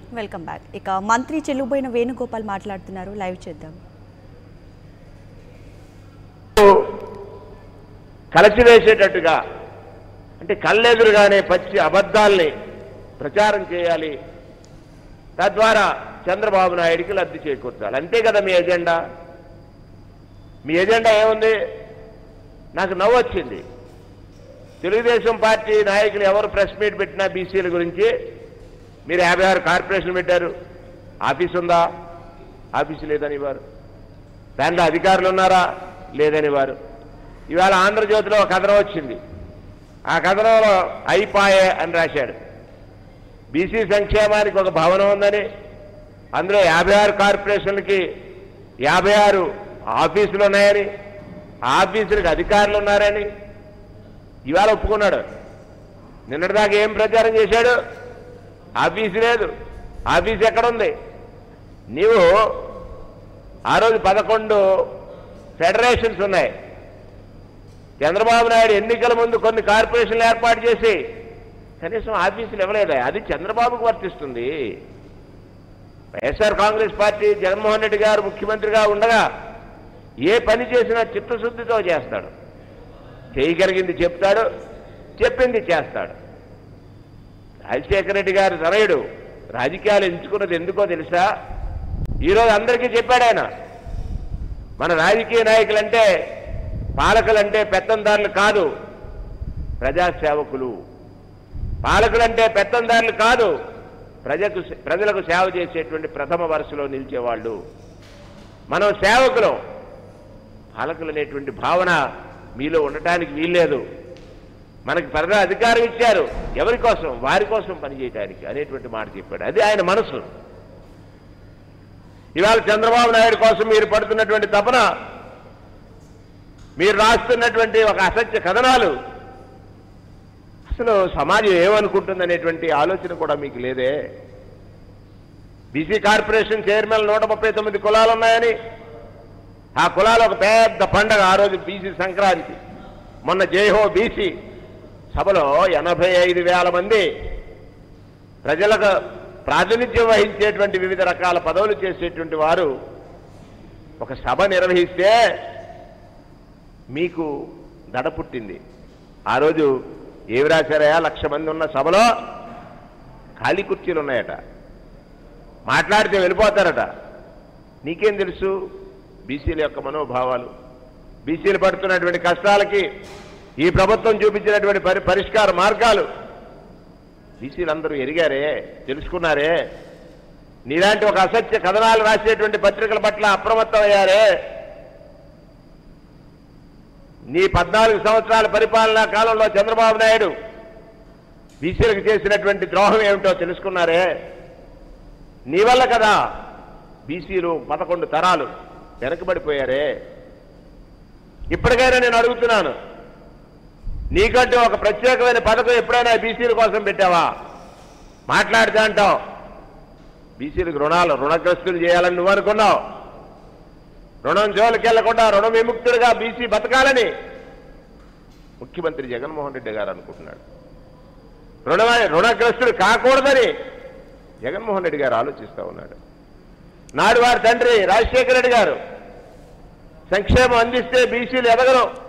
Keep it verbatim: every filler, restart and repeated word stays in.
Welcome back. ఇక మంత్రి చెల్లుబోయిన వేణుగోపాల్ మాట్లాడుతున్నారు, లైవ్ చేద్దాం. కలచివేసేటట్టుగా అంటే కళ్ళెదురుగానే పచ్చి అబద్ధాల్ని ప్రచారం చేయాలి, తద్వారా చంద్రబాబు నాయుడికి లబ్ధి చేకూర్చాలి. అంతే కదా మీ ఎజెండా. మీ ఎజెండా ఏముంది? నాకు నవ్వు వచ్చింది. తెలుగుదేశం పార్టీ నాయకులు ఎవరు ప్రెస్ మీట్ పెట్టినా బీసీల గురించి మీరు యాభై ఆరు కార్పొరేషన్ పెట్టారు, ఆఫీసు ఉందా? ఆఫీసు లేదని వారు. దాంట్లో అధికారులు ఉన్నారా? లేదని వారు. ఇవాళ ఆంధ్రజ్యోతిలో ఒక కథనం వచ్చింది. ఆ కథనంలో అయిపాయే అని రాశాడు. బీసీ సంక్షేమానికి ఒక భవనం ఉందని, అందులో యాభై ఆరు కార్పొరేషన్లకి యాభై ఆరు ఆఫీసులు ఉన్నాయని, ఆఫీసులకు అధికారులు ఉన్నారని ఇవాళ ఒప్పుకున్నాడు. నిన్నటిదాకా ఏం ప్రచారం చేశాడు? ఆఫీసు లేదు. ఆఫీసు ఎక్కడుంది? నీవు ఆ రోజు పదకొండు ఫెడరేషన్స్ ఉన్నాయి. చంద్రబాబు నాయుడు ఎన్నికల ముందు కొన్ని కార్పొరేషన్లు ఏర్పాటు చేసి కనీసం ఆఫీసులు ఇవ్వలేదా? అది చంద్రబాబుకు వర్తిస్తుంది. వైఎస్ఆర్ కాంగ్రెస్ పార్టీ జగన్మోహన్ రెడ్డి గారు ముఖ్యమంత్రిగా ఉండగా ఏ పని చేసినా చిత్తశుద్ధితో చేస్తాడు. చేయగలిగింది చెప్తాడు, చెప్పింది చేస్తాడు. రాజశేఖర రెడ్డి గారు తనయుడు రాజకీయాలు ఎంచుకున్నది ఎందుకో తెలుసా? ఈరోజు అందరికీ చెప్పాడు ఆయన, మన రాజకీయ నాయకులంటే పాలకులంటే పెత్తందారులు కాదు, ప్రజాసేవకులు. పాలకులంటే పెత్తందారులు కాదు, ప్రజకు ప్రజలకు సేవ చేసేటువంటి ప్రథమ వరుసలో నిలిచేవాళ్ళు. మనం సేవకులం. పాలకులు అనేటువంటి భావన మీలో ఉండటానికి వీల్లేదు. మనకి ప్రజా అధికారం ఇచ్చారు, ఎవరి కోసం? వారి కోసం పనిచేయడానికి అనేటువంటి మాట చెప్పాడు. అది ఆయన మనసు. ఇవాళ చంద్రబాబు నాయుడు కోసం మీరు పడుతున్నటువంటి తపన, మీరు రాస్తున్నటువంటి ఒక అసత్య కథనాలు, అసలు సమాజం ఏమనుకుంటుందనేటువంటి ఆలోచన కూడా మీకు లేదే. బీసీ కార్పొరేషన్ చైర్మన్ నూట ముప్పై తొమ్మిది కులాలు ఉన్నాయని, ఆ కులాలు ఒక పెద్ద పండగ. ఆ రోజు బీసీ సంక్రాంతి. మొన్న జైహో బీసీ సభలో ఎనభై ఐదు వేల మంది ప్రజలకు ప్రాతినిధ్యం వహించేటువంటి వివిధ రకాల పదవులు చేసేటువంటి వారు ఒక సభ నిర్వహిస్తే మీకు దడ పుట్టింది. ఆ రోజు ఏవి రాశారయా? లక్ష మంది ఉన్న సభలో ఖాళీ కుర్చీలు ఉన్నాయట. మాట్లాడితే వెళ్ళిపోతారట. నీకేం తెలుసు బీసీల యొక్క మనోభావాలు? బీసీలు పడుతున్నటువంటి కష్టాలకి ఈ ప్రభుత్వం చూపించినటువంటి పరి పరిష్కార మార్గాలు బీసీలందరూ ఎరిగారే, తెలుసుకున్నారే. నీలాంటి ఒక అసత్య కథనాలు రాసేటువంటి పత్రికల పట్ల అప్రమత్తమయ్యారే. నీ పద్నాలుగు సంవత్సరాల పరిపాలనా కాలంలో చంద్రబాబు నాయుడు బీసీలకు చేసినటువంటి ద్రోహం ఏమిటో తెలుసుకున్నారే. నీ వల్ల కదా బీసీలు పదకొండు తరాలు వెనకబడిపోయారే. ఇప్పటికైనా నేను అడుగుతున్నాను, నీకంటూ ఒక ప్రత్యేకమైన పథకం ఎప్పుడైనా బీసీల కోసం పెట్టావా? మాట్లాడితే అంటావు బీసీలకు రుణాలు రుణగ్రస్తులు చేయాలని నువ్వు అనుకున్నావు. రుణం జోలికి వెళ్లకుండా రుణ విముక్తుడిగా బీసీ బతకాలని ముఖ్యమంత్రి జగన్మోహన్ రెడ్డి గారు అనుకుంటున్నాడు. రుణ రుణగ్రస్తుడు కాకూడదని జగన్మోహన్ రెడ్డి గారు ఆలోచిస్తూ ఉన్నాడు. నాడు వారి తండ్రి రాజశేఖర రెడ్డి గారు సంక్షేమం అందిస్తే బీసీలు ఎదగరు,